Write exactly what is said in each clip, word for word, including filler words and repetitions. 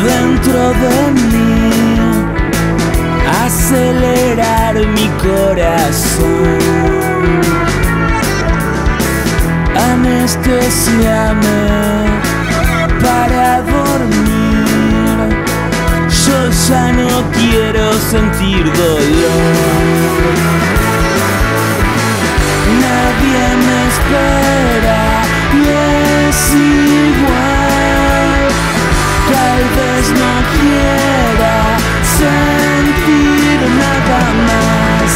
dentro de mí, acelerar mi corazón. Anestesiame para dormir, yo ya no quiero sentir dolor. Nadie me espera y es igual, tal vez no quiera sentir nada más.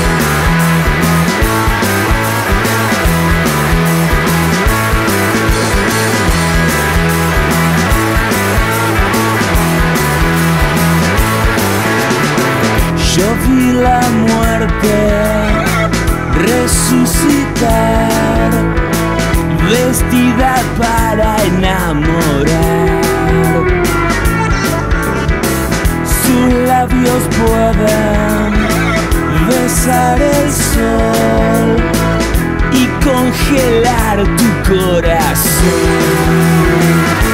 Yo vi la muerte resucitar, vestida para enamorar. Sus labios pueden besar el sol y congelar tu corazón.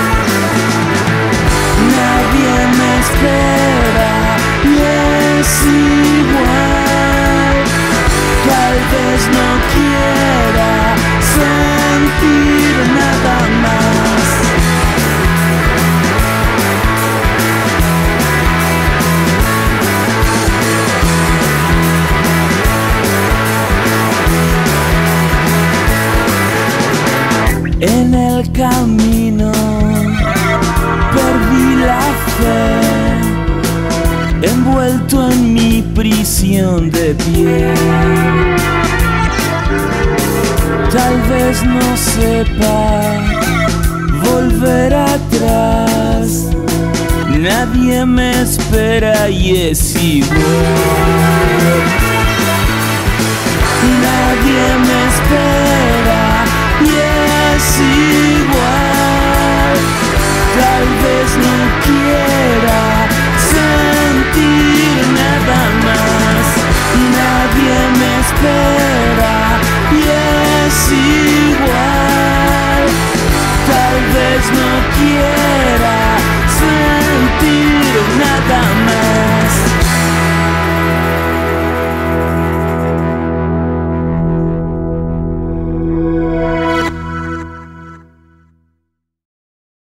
Nadie me espera y es igual, tal vez no quiera sentir nada más. En el camino perdí la fe, envuelto en mi prisión de piel. Tal vez no sepa volver atrás, nadie me espera y es igual. Nadie me espera y es igual, tal vez